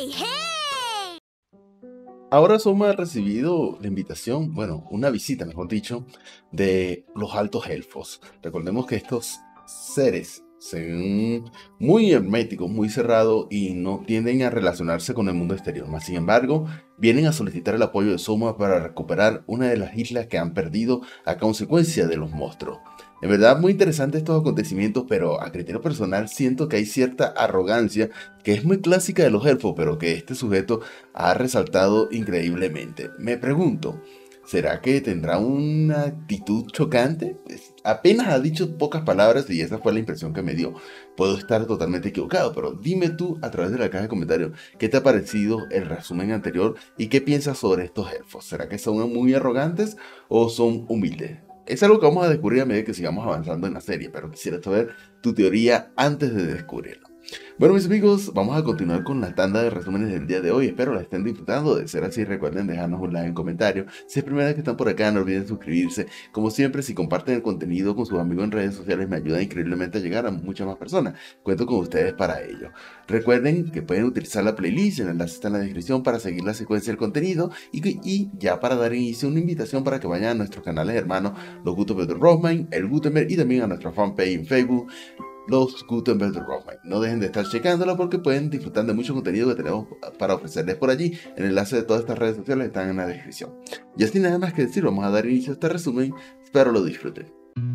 hey! Ahora Soma ha recibido la invitación, bueno, una visita, mejor dicho, de los altos elfos. Recordemos que estos seres se ven muy herméticos, muy cerrados y no tienden a relacionarse con el mundo exterior. Mas, sin embargo, vienen a solicitar el apoyo de Soma para recuperar una de las islas que han perdido a consecuencia de los monstruos. En verdad, muy interesante estos acontecimientos, pero a criterio personal siento que hay cierta arrogancia que es muy clásica de los elfos, pero que este sujeto ha resaltado increíblemente. Me pregunto, ¿será que tendrá una actitud chocante? Apenas ha dicho pocas palabras y esa fue la impresión que me dio. Puedo estar totalmente equivocado, pero dime tú a través de la caja de comentarios qué te ha parecido el resumen anterior y qué piensas sobre estos elfos. ¿Será que son muy arrogantes o son humildes? Es algo que vamos a descubrir a medida que sigamos avanzando en la serie, pero quisiera saber tu teoría antes de descubrirlo. Bueno, mis amigos, vamos a continuar con la tanda de resúmenes del día de hoy. Espero la estén disfrutando. De ser así, recuerden dejarnos un like en comentario. Si es primera vez que están por acá, no olviden suscribirse. Como siempre, si comparten el contenido con sus amigos en redes sociales, me ayuda increíblemente a llegar a muchas más personas. Cuento con ustedes para ello. Recuerden que pueden utilizar la playlist, el enlace está en la descripción para seguir la secuencia del contenido. Y ya para dar inicio, una invitación para que vayan a nuestros canales hermanos, los Gutenberg Rockman, el Gutenberg y también a nuestra fanpage en Facebook, los Gutenberg Rockman. No dejen de estar checándolo porque pueden disfrutar de mucho contenido que tenemos para ofrecerles por allí. El enlace de todas estas redes sociales están en la descripción. Y así nada más que decir, vamos a dar inicio a este resumen. Espero lo disfruten.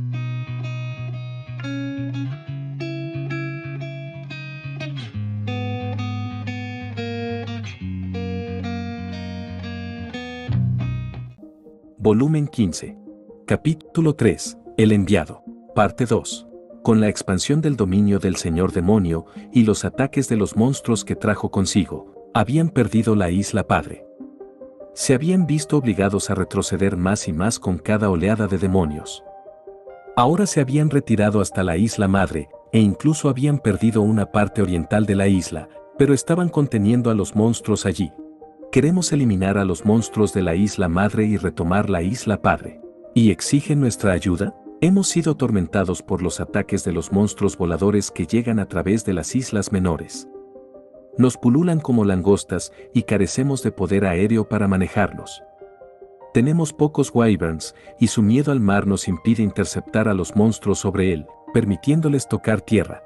Volumen 15. Capítulo 3. El enviado. Parte 2. Con la expansión del dominio del señor demonio y los ataques de los monstruos que trajo consigo, habían perdido la isla padre. Se habían visto obligados a retroceder más y más con cada oleada de demonios. Ahora se habían retirado hasta la isla madre, e incluso habían perdido una parte oriental de la isla, pero estaban conteniendo a los monstruos allí. Queremos eliminar a los monstruos de la isla madre y retomar la isla padre. ¿Y exigen nuestra ayuda? Hemos sido atormentados por los ataques de los monstruos voladores que llegan a través de las islas menores. Nos pululan como langostas y carecemos de poder aéreo para manejarlos. Tenemos pocos wyverns y su miedo al mar nos impide interceptar a los monstruos sobre él, permitiéndoles tocar tierra.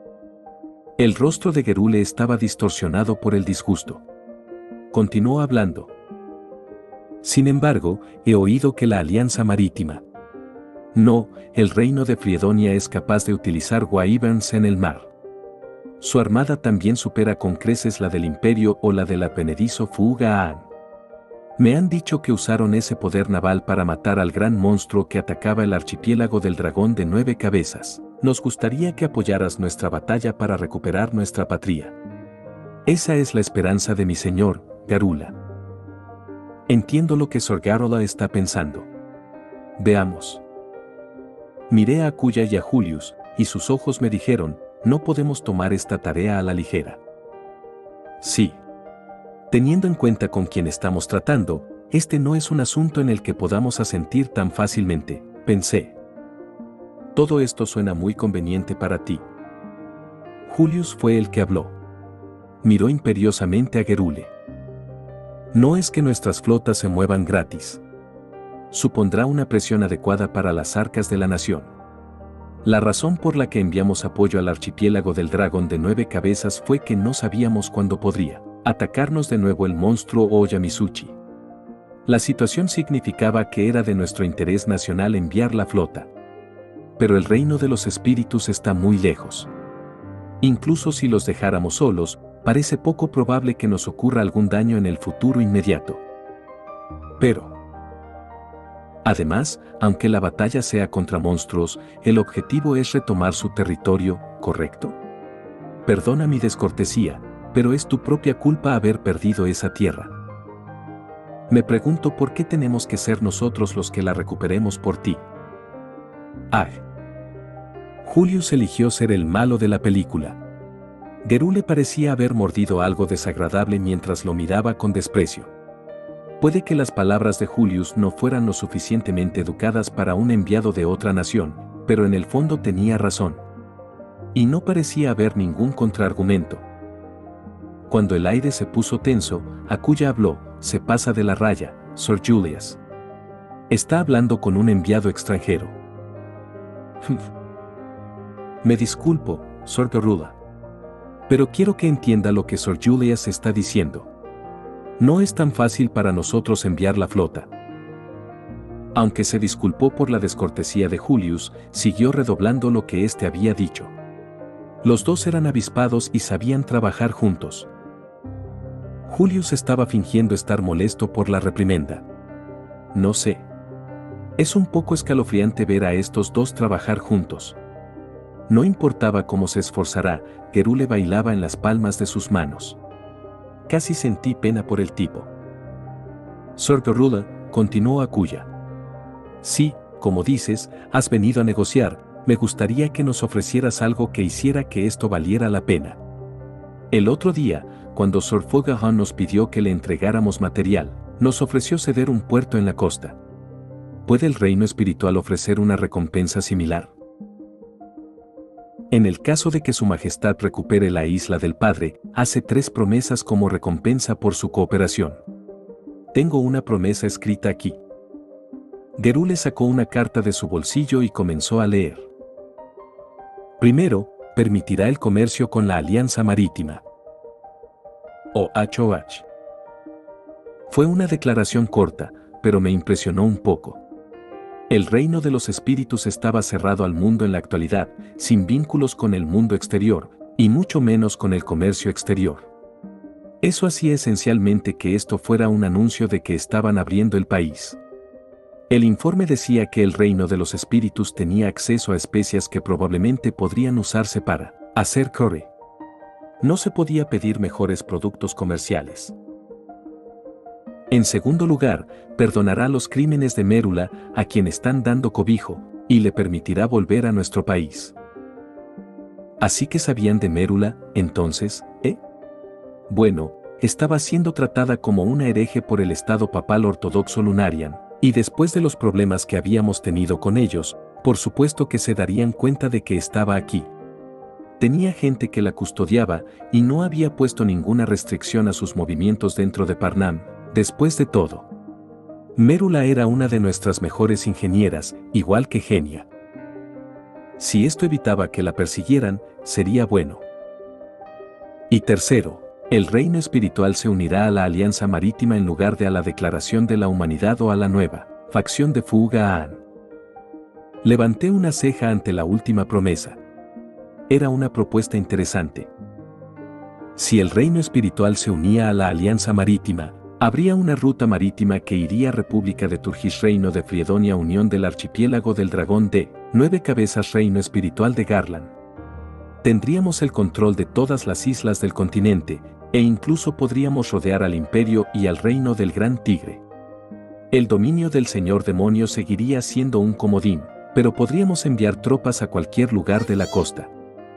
El rostro de Gerule estaba distorsionado por el disgusto. Continuó hablando. Sin embargo, he oído que la Alianza Marítima, no, el reino de Friedonia es capaz de utilizar wyverns en el mar. Su armada también supera con creces la del Imperio o la del advenedizo Fugaan. Me han dicho que usaron ese poder naval para matar al gran monstruo que atacaba el archipiélago del dragón de 9 cabezas. Nos gustaría que apoyaras nuestra batalla para recuperar nuestra patria. Esa es la esperanza de mi señor, Garula. Entiendo lo que Sor Garola está pensando. Veamos. Miré a Kuya y a Julius, y sus ojos me dijeron, no podemos tomar esta tarea a la ligera. Sí. Teniendo en cuenta con quién estamos tratando, este no es un asunto en el que podamos asentir tan fácilmente, pensé. Todo esto suena muy conveniente para ti. Julius fue el que habló. Miró imperiosamente a Gerule. No es que nuestras flotas se muevan gratis. Supondrá una presión adecuada para las arcas de la nación. La razón por la que enviamos apoyo al archipiélago del dragón de 9 cabezas fue que no sabíamos cuándo podría atacarnos de nuevo el monstruo o Yamisuchi. La situación significaba que era de nuestro interés nacional enviar la flota. Pero el reino de los espíritus está muy lejos. Incluso si los dejáramos solos, parece poco probable que nos ocurra algún daño en el futuro inmediato. Pero además, aunque la batalla sea contra monstruos, el objetivo es retomar su territorio, ¿correcto? Perdona mi descortesía, pero es tu propia culpa haber perdido esa tierra. Me pregunto por qué tenemos que ser nosotros los que la recuperemos por ti. Ah. Julius eligió ser el malo de la película. Gerule parecía haber mordido algo desagradable mientras lo miraba con desprecio. Puede que las palabras de Julius no fueran lo suficientemente educadas para un enviado de otra nación, pero en el fondo tenía razón. Y no parecía haber ningún contraargumento. Cuando el aire se puso tenso, Akuya habló: se pasa de la raya, Sir Julius. Está hablando con un enviado extranjero. Me disculpo, Sir Garula. Pero quiero que entienda lo que Sir Julius está diciendo. No es tan fácil para nosotros enviar la flota. Aunque se disculpó por la descortesía de Julius, siguió redoblando lo que éste había dicho. Los dos eran avispados y sabían trabajar juntos. Julius estaba fingiendo estar molesto por la reprimenda. No sé. Es un poco escalofriante ver a estos dos trabajar juntos. No importaba cómo se esforzara, Gerule bailaba en las palmas de sus manos. Casi sentí pena por el tipo. Sir Garula, continuó Akuya. Sí, como dices, has venido a negociar, me gustaría que nos ofrecieras algo que hiciera que esto valiera la pena. El otro día, cuando Sir Fogahan nos pidió que le entregáramos material, nos ofreció ceder un puerto en la costa. ¿Puede el reino espiritual ofrecer una recompensa similar? En el caso de que su majestad recupere la isla del padre, hace 3 promesas como recompensa por su cooperación. Tengo una promesa escrita aquí. Gerule sacó una carta de su bolsillo y comenzó a leer. Primero, permitirá el comercio con la Alianza Marítima. OHOH. Fue una declaración corta, pero me impresionó un poco. El reino de los espíritus estaba cerrado al mundo en la actualidad, sin vínculos con el mundo exterior, y mucho menos con el comercio exterior. Eso hacía esencialmente que esto fuera un anuncio de que estaban abriendo el país. El informe decía que el reino de los espíritus tenía acceso a especias que probablemente podrían usarse para hacer curry. No se podía pedir mejores productos comerciales. En segundo lugar, perdonará los crímenes de Mérula a quien están dando cobijo, y le permitirá volver a nuestro país. Así que sabían de Mérula, entonces, ¿eh? Bueno, estaba siendo tratada como una hereje por el Estado papal ortodoxo Lunarian, y después de los problemas que habíamos tenido con ellos, por supuesto que se darían cuenta de que estaba aquí. Tenía gente que la custodiaba y no había puesto ninguna restricción a sus movimientos dentro de Parnam. Después de todo, Mérula era una de nuestras mejores ingenieras, igual que Genia. Si esto evitaba que la persiguieran, sería bueno. Y tercero, el reino espiritual se unirá a la Alianza Marítima en lugar de a la Declaración de la Humanidad o a la nueva facción de Fugahan. Levanté una ceja ante la última promesa. Era una propuesta interesante. Si el reino espiritual se unía a la Alianza Marítima, habría una ruta marítima que iría a República de Turgish, Reino de Friedonia, Unión del Archipiélago del Dragón de 9 Cabezas, Reino Espiritual de Garland. Tendríamos el control de todas las islas del continente, e incluso podríamos rodear al Imperio y al Reino del Gran Tigre. El dominio del Señor Demonio seguiría siendo un comodín, pero podríamos enviar tropas a cualquier lugar de la costa.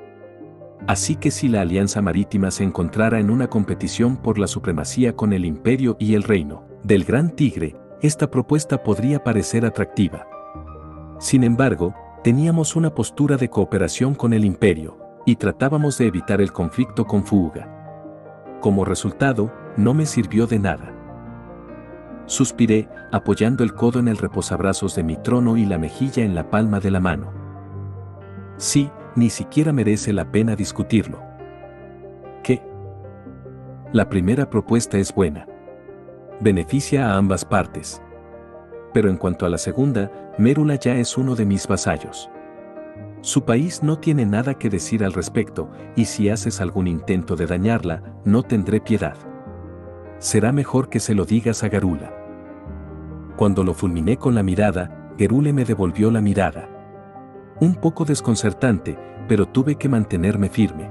Así que si la Alianza Marítima se encontrara en una competición por la supremacía con el Imperio y el Reino del Gran Tigre, esta propuesta podría parecer atractiva. Sin embargo, teníamos una postura de cooperación con el Imperio, y tratábamos de evitar el conflicto con Fuga. Como resultado, no me sirvió de nada. Suspiré, apoyando el codo en el reposabrazos de mi trono y la mejilla en la palma de la mano. Sí, ni siquiera merece la pena discutirlo. ¿Qué? La primera propuesta es buena. Beneficia a ambas partes. Pero en cuanto a la segunda, Mérula ya es uno de mis vasallos. Su país no tiene nada que decir al respecto, y si haces algún intento de dañarla, no tendré piedad. Será mejor que se lo digas a Garula. Cuando lo fulminé con la mirada, Gerule me devolvió la mirada. Un poco desconcertante, pero tuve que mantenerme firme.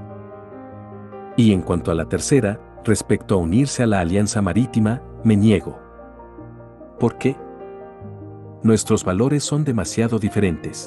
Y en cuanto a la tercera, respecto a unirse a la Alianza Marítima, me niego. ¿Por qué? Nuestros valores son demasiado diferentes.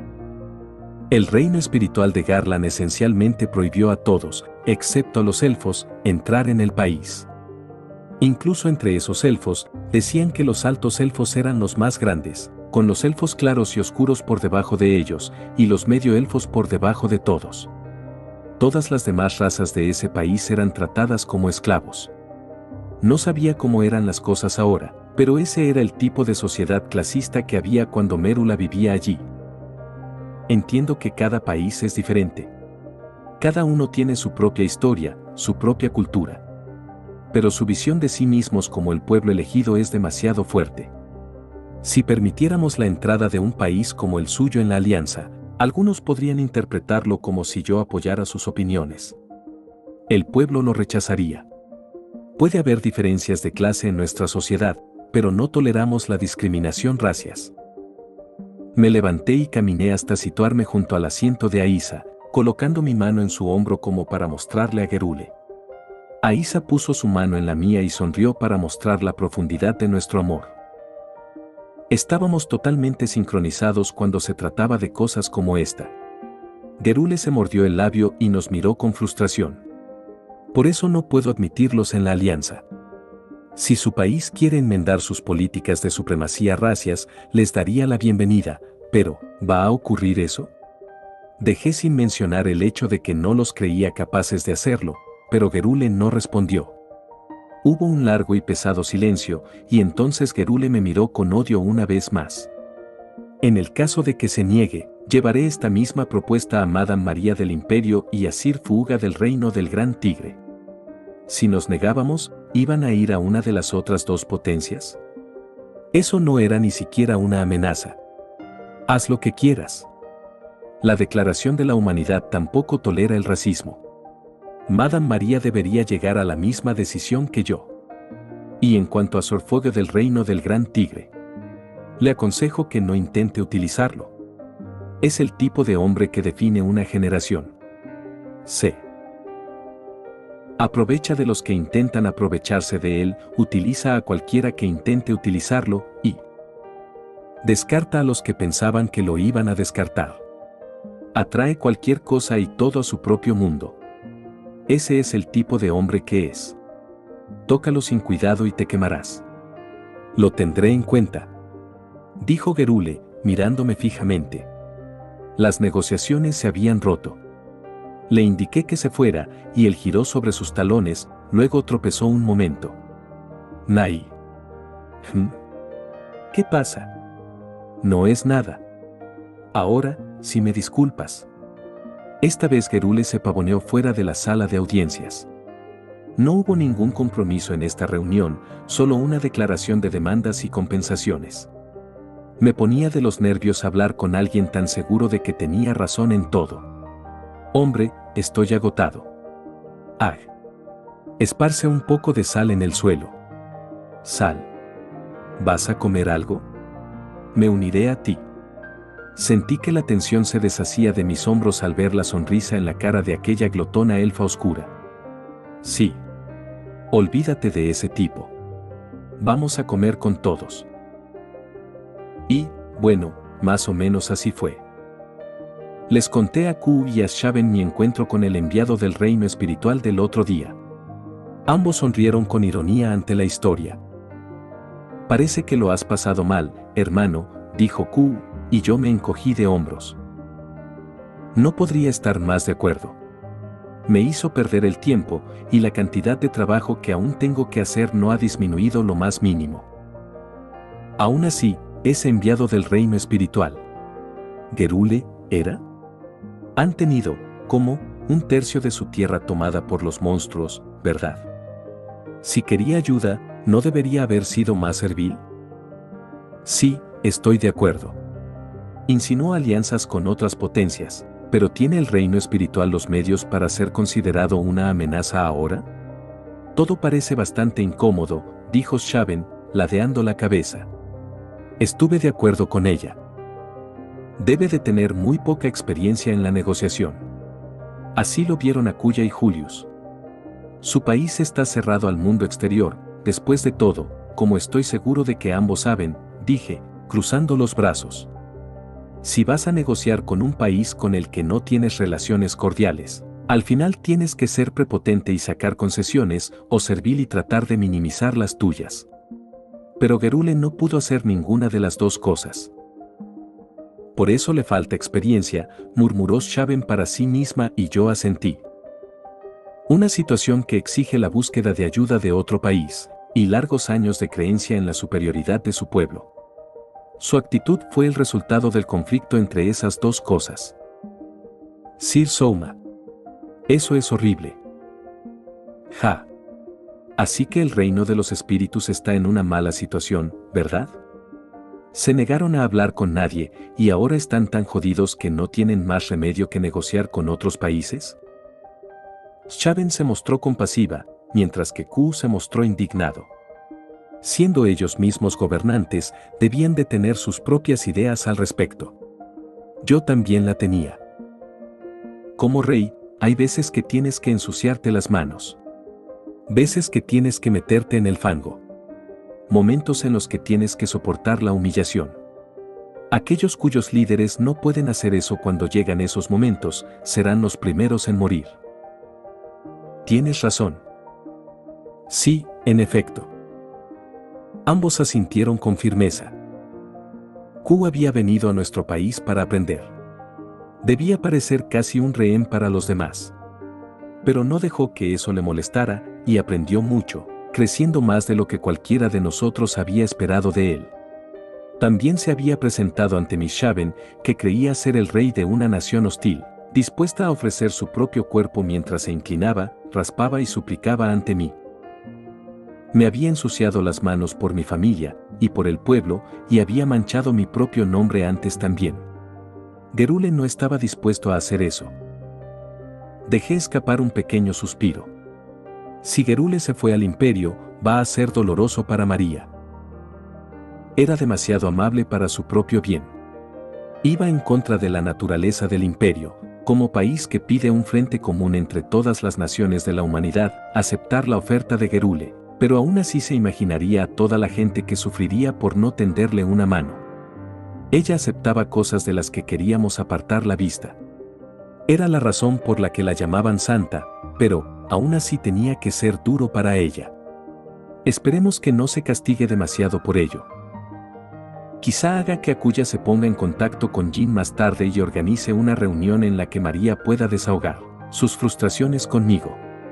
El reino espiritual de Garland esencialmente prohibió a todos, excepto a los elfos, entrar en el país. Incluso entre esos elfos, decían que los altos elfos eran los más grandes, con los elfos claros y oscuros por debajo de ellos, y los medio elfos por debajo de todos. Todas las demás razas de ese país eran tratadas como esclavos. No sabía cómo eran las cosas ahora, pero ese era el tipo de sociedad clasista que había cuando Mérula vivía allí. Entiendo que cada país es diferente. Cada uno tiene su propia historia, su propia cultura. Pero su visión de sí mismos como el pueblo elegido es demasiado fuerte. Si permitiéramos la entrada de un país como el suyo en la alianza, algunos podrían interpretarlo como si yo apoyara sus opiniones. El pueblo lo rechazaría. Puede haber diferencias de clase en nuestra sociedad, pero no toleramos la discriminación racias. Me levanté y caminé hasta situarme junto al asiento de Aísa, colocando mi mano en su hombro como para mostrarle a Gerule. Aísa puso su mano en la mía y sonrió para mostrar la profundidad de nuestro amor. Estábamos totalmente sincronizados cuando se trataba de cosas como esta. Gerule se mordió el labio y nos miró con frustración. Por eso no puedo admitirlos en la alianza. Si su país quiere enmendar sus políticas de supremacía racias, les daría la bienvenida, pero ¿va a ocurrir eso? Dejé sin mencionar el hecho de que no los creía capaces de hacerlo, pero Gerule no respondió. Hubo un largo y pesado silencio, y entonces Gerule me miró con odio una vez más. En el caso de que se niegue, llevaré esta misma propuesta a Madame María del Imperio y a Sir Fuga del Reino del Gran Tigre. Si nos negábamos, ¿iban a ir a una de las otras dos potencias? Eso no era ni siquiera una amenaza. Haz lo que quieras. La Declaración de la Humanidad tampoco tolera el racismo. Madame María debería llegar a la misma decisión que yo. Y en cuanto a Sir Fuga del Reino del Gran Tigre, le aconsejo que no intente utilizarlo. Es el tipo de hombre que define una generación. C. Aprovecha de los que intentan aprovecharse de él, utiliza a cualquiera que intente utilizarlo, y descarta a los que pensaban que lo iban a descartar. Atrae cualquier cosa y todo a su propio mundo. Ese es el tipo de hombre que es. Tócalo sin cuidado y te quemarás. Lo tendré en cuenta, dijo Gerule, mirándome fijamente. Las negociaciones se habían roto. Le indiqué que se fuera, y él giró sobre sus talones, luego tropezó un momento. Nai. ¿Qué pasa? No es nada. Ahora, si me disculpas. Esta vez Gerule se pavoneó fuera de la sala de audiencias. No hubo ningún compromiso en esta reunión, solo una declaración de demandas y compensaciones. Me ponía de los nervios hablar con alguien tan seguro de que tenía razón en todo. Hombre, estoy agotado. Ah. Esparce un poco de sal en el suelo. Sal. ¿Vas a comer algo? Me uniré a ti. Sentí que la tensión se deshacía de mis hombros al ver la sonrisa en la cara de aquella glotona elfa oscura. Sí. Olvídate de ese tipo. Vamos a comer con todos. Y, bueno, más o menos así fue. Les conté a Q y a Shaven mi encuentro con el enviado del reino espiritual del otro día. Ambos sonrieron con ironía ante la historia. Parece que lo has pasado mal, hermano, dijo Q, y yo me encogí de hombros. No podría estar más de acuerdo. Me hizo perder el tiempo, y la cantidad de trabajo que aún tengo que hacer no ha disminuido lo más mínimo. Aún así, es enviado del reino espiritual. ¿Gerule era? Han tenido, como, un tercio de su tierra tomada por los monstruos, ¿verdad? Si quería ayuda, ¿no debería haber sido más servil? Sí, estoy de acuerdo. Insinuó alianzas con otras potencias, pero ¿tiene el reino espiritual los medios para ser considerado una amenaza ahora? Todo parece bastante incómodo, dijo Shaven, ladeando la cabeza. Estuve de acuerdo con ella. Debe de tener muy poca experiencia en la negociación. Así lo vieron Akuya y Julius. Su país está cerrado al mundo exterior, después de todo, como estoy seguro de que ambos saben, dije, cruzando los brazos. Si vas a negociar con un país con el que no tienes relaciones cordiales, al final tienes que ser prepotente y sacar concesiones, o servil y tratar de minimizar las tuyas. Pero Gerule no pudo hacer ninguna de las dos cosas. Por eso le falta experiencia, murmuró Shaven para sí misma y yo asentí. Una situación que exige la búsqueda de ayuda de otro país y largos años de creencia en la superioridad de su pueblo. Su actitud fue el resultado del conflicto entre esas dos cosas. Sir Souma. Eso es horrible. Ja. Así que el reino de los espíritus está en una mala situación, ¿verdad? Se negaron a hablar con nadie y ahora están tan jodidos que no tienen más remedio que negociar con otros países. Shaven se mostró compasiva, mientras que Q se mostró indignado. Siendo ellos mismos gobernantes, debían de tener sus propias ideas al respecto. Yo también la tenía. Como rey, hay veces que tienes que ensuciarte las manos. Veces que tienes que meterte en el fango. Momentos en los que tienes que soportar la humillación. Aquellos cuyos líderes no pueden hacer eso cuando llegan esos momentos, serán los primeros en morir. Tienes razón. Sí, en efecto. Ambos asintieron con firmeza. Q había venido a nuestro país para aprender. Debía parecer casi un rehén para los demás. Pero no dejó que eso le molestara y aprendió mucho, creciendo más de lo que cualquiera de nosotros había esperado de él. También se había presentado ante Miss Shaven, que creía ser el rey de una nación hostil, dispuesta a ofrecer su propio cuerpo mientras se inclinaba, raspaba y suplicaba ante mí. Me había ensuciado las manos por mi familia y por el pueblo y había manchado mi propio nombre antes también. Gerule no estaba dispuesto a hacer eso. Dejé escapar un pequeño suspiro. Si Gerule se fue al imperio, va a ser doloroso para María. Era demasiado amable para su propio bien. Iba en contra de la naturaleza del imperio, como país que pide un frente común entre todas las naciones de la humanidad, aceptar la oferta de Gerule, pero aún así se imaginaría a toda la gente que sufriría por no tenderle una mano. Ella aceptaba cosas de las que queríamos apartar la vista. Era la razón por la que la llamaban santa, pero aún así tenía que ser duro para ella. Esperemos que no se castigue demasiado por ello. Quizá haga que Akuya se ponga en contacto con Jin más tarde y organice una reunión en la que María pueda desahogar sus frustraciones conmigo.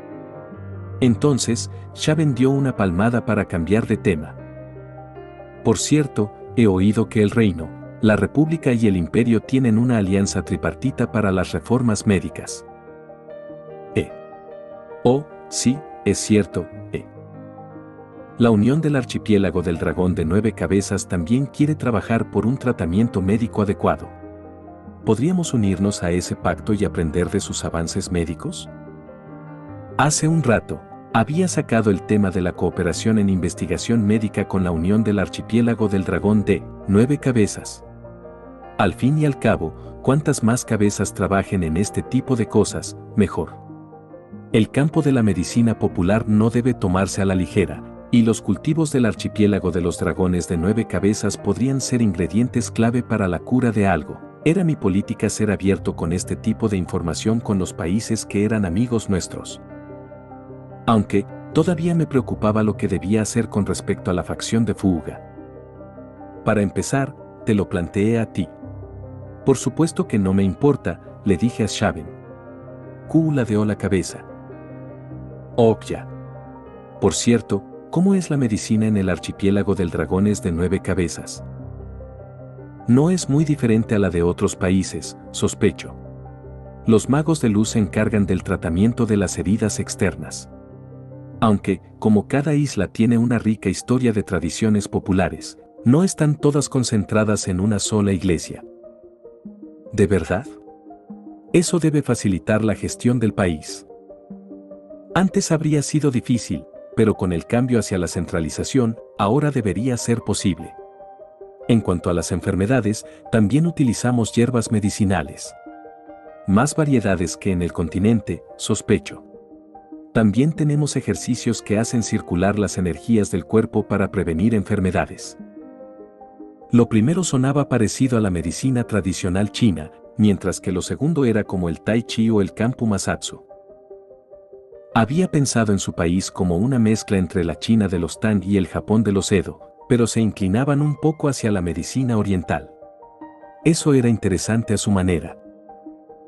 Entonces, Shaven dio una palmada para cambiar de tema. Por cierto, he oído que el reino, la república y el imperio tienen una alianza tripartita para las reformas médicas. Oh, sí, es cierto, La Unión del Archipiélago del Dragón de 9 Cabezas también quiere trabajar por un tratamiento médico adecuado. ¿Podríamos unirnos a ese pacto y aprender de sus avances médicos? Hace un rato, había sacado el tema de la cooperación en investigación médica con la Unión del Archipiélago del Dragón de 9 Cabezas. Al fin y al cabo, cuantas más cabezas trabajen en este tipo de cosas, mejor. El campo de la medicina popular no debe tomarse a la ligera, y los cultivos del archipiélago de los dragones de 9 cabezas podrían ser ingredientes clave para la cura de algo. Era mi política ser abierto con este tipo de información con los países que eran amigos nuestros. Aunque, todavía me preocupaba lo que debía hacer con respecto a la facción de Fuga. Para empezar, te lo planteé a ti. Por supuesto que no me importa, le dije a Shaven. Q ladeó la cabeza. Oh, ya. Por cierto, ¿cómo es la medicina en el archipiélago del dragones de 9 cabezas? No es muy diferente a la de otros países, sospecho. Los magos de luz se encargan del tratamiento de las heridas externas. Aunque, como cada isla tiene una rica historia de tradiciones populares, no están todas concentradas en una sola iglesia. ¿De verdad? Eso debe facilitar la gestión del país. Antes habría sido difícil, pero con el cambio hacia la centralización, ahora debería ser posible. En cuanto a las enfermedades, también utilizamos hierbas medicinales. Más variedades que en el continente, sospecho. También tenemos ejercicios que hacen circular las energías del cuerpo para prevenir enfermedades. Lo primero sonaba parecido a la medicina tradicional china, mientras que lo segundo era como el Tai Chi o el Kampu Masatsu. Había pensado en su país como una mezcla entre la China de los Tang y el Japón de los Edo, pero se inclinaban un poco hacia la medicina oriental. Eso era interesante a su manera.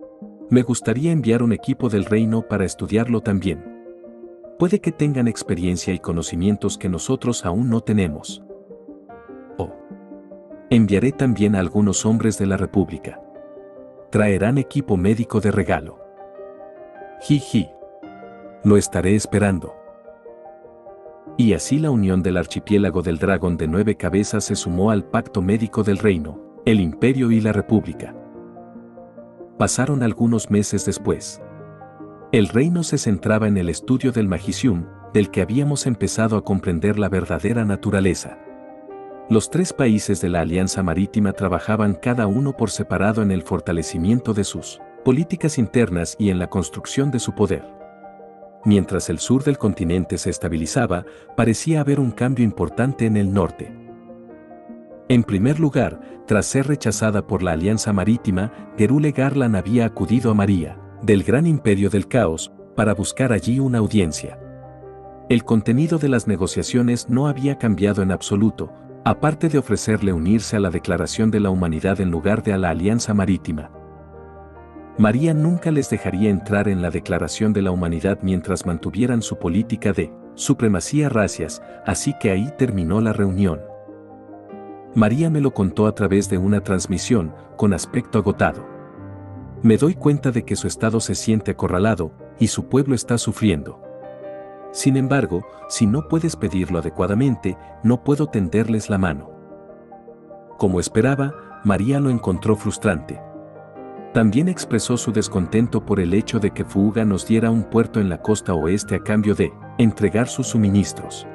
Me gustaría enviar un equipo del reino para estudiarlo también. Puede que tengan experiencia y conocimientos que nosotros aún no tenemos. Oh. Enviaré también a algunos hombres de la República. Traerán equipo médico de regalo. Jiji. Lo estaré esperando. Y así la unión del archipiélago del dragón de 9 cabezas se sumó al pacto médico del reino, el imperio y la república. Pasaron algunos meses después. El reino se centraba en el estudio del Magicium, del que habíamos empezado a comprender la verdadera naturaleza. Los 3 países de la Alianza Marítima trabajaban cada uno por separado en el fortalecimiento de sus políticas internas y en la construcción de su poder. Mientras el sur del continente se estabilizaba, parecía haber un cambio importante en el norte. En primer lugar, tras ser rechazada por la Alianza Marítima, Gerule Garland había acudido a María, del Gran Imperio del Caos, para buscar allí una audiencia. El contenido de las negociaciones no había cambiado en absoluto, aparte de ofrecerle unirse a la Declaración de la Humanidad en lugar de a la Alianza Marítima. María nunca les dejaría entrar en la Declaración de la Humanidad mientras mantuvieran su política de supremacía racias, así que ahí terminó la reunión. María me lo contó a través de una transmisión, con aspecto agotado. Me doy cuenta de que su estado se siente acorralado, y su pueblo está sufriendo. Sin embargo, si no puedes pedirlo adecuadamente, no puedo tenderles la mano. Como esperaba, María lo encontró frustrante. También expresó su descontento por el hecho de que Fuga nos diera un puerto en la costa oeste a cambio de entregar sus suministros.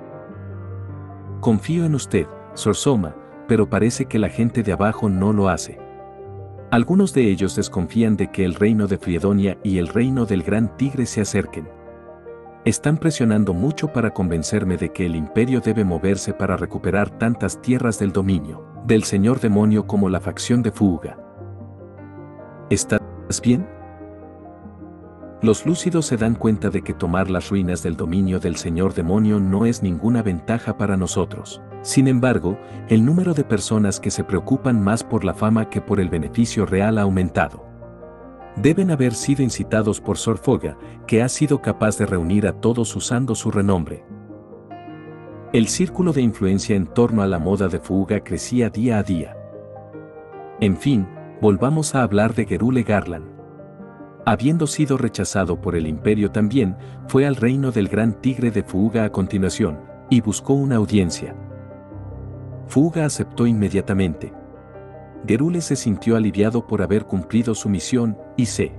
Confío en usted, Sor Soma, pero parece que la gente de abajo no lo hace. Algunos de ellos desconfían de que el reino de Friedonia y el reino del Gran Tigre se acerquen. Están presionando mucho para convencerme de que el imperio debe moverse para recuperar tantas tierras del dominio del señor demonio como la facción de Fuga. ¿Estás bien? Los lúcidos se dan cuenta de que tomar las ruinas del dominio del señor demonio no es ninguna ventaja para nosotros. Sin embargo, el número de personas que se preocupan más por la fama que por el beneficio real ha aumentado. Deben haber sido incitados por Sor Foga, que ha sido capaz de reunir a todos usando su renombre. El círculo de influencia en torno a la moda de Fuga crecía día a día. En fin, volvamos a hablar de Gerule Garland. Habiendo sido rechazado por el imperio también, fue al reino del Gran Tigre de Fuga a continuación, y buscó una audiencia. Fuga aceptó inmediatamente. Gerule se sintió aliviado por haber cumplido su misión, y se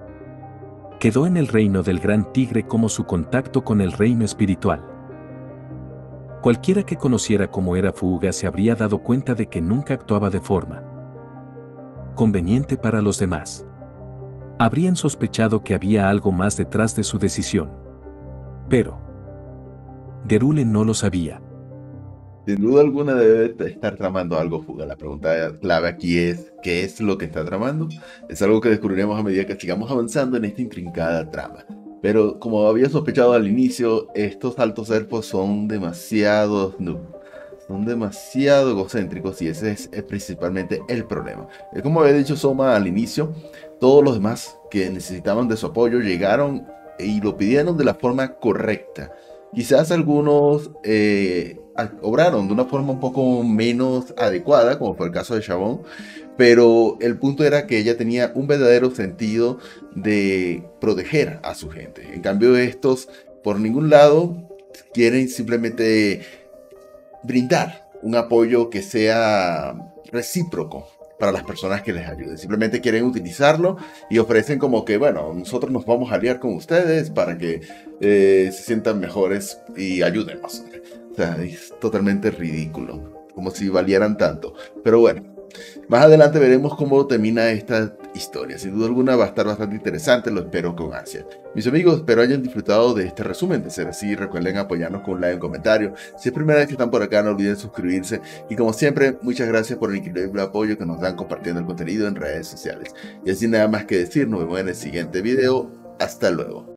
quedó en el reino del Gran Tigre como su contacto con el reino espiritual. Cualquiera que conociera cómo era Fuga se habría dado cuenta de que nunca actuaba de forma conveniente para los demás. Habrían sospechado que había algo más detrás de su decisión. Pero Gerule no lo sabía. Sin duda alguna debe estar tramando algo, Fuga. La pregunta clave aquí es, ¿qué es lo que está tramando? Es algo que descubriremos a medida que sigamos avanzando en esta intrincada trama. Pero como había sospechado al inicio, estos altos elfos son demasiado egocéntricos y ese es principalmente el problema. Como había dicho Soma al inicio, todos los demás que necesitaban de su apoyo llegaron y lo pidieron de la forma correcta. Quizás algunos obraron de una forma un poco menos adecuada, como fue el caso de Chabón, pero el punto era que ella tenía un verdadero sentido de proteger a su gente. En cambio, estos, por ningún lado, quieren simplemente brindar un apoyo que sea recíproco para las personas que les ayuden. Simplemente quieren utilizarlo y ofrecen como que, bueno, nosotros nos vamos a aliar con ustedes para que se sientan mejores y ayúdenos. O sea, es totalmente ridículo, como si valieran tanto. Pero bueno, más adelante veremos cómo termina esta historia. Sin duda alguna va a estar bastante interesante, lo espero con ansia. Mis amigos, espero hayan disfrutado de este resumen. De ser así, recuerden apoyarnos con un like y un comentario. Si es primera vez que están por acá, no olviden suscribirse. Y como siempre, muchas gracias por el increíble apoyo que nos dan compartiendo el contenido en redes sociales. Y así nada más que decir, nos vemos en el siguiente video. Hasta luego.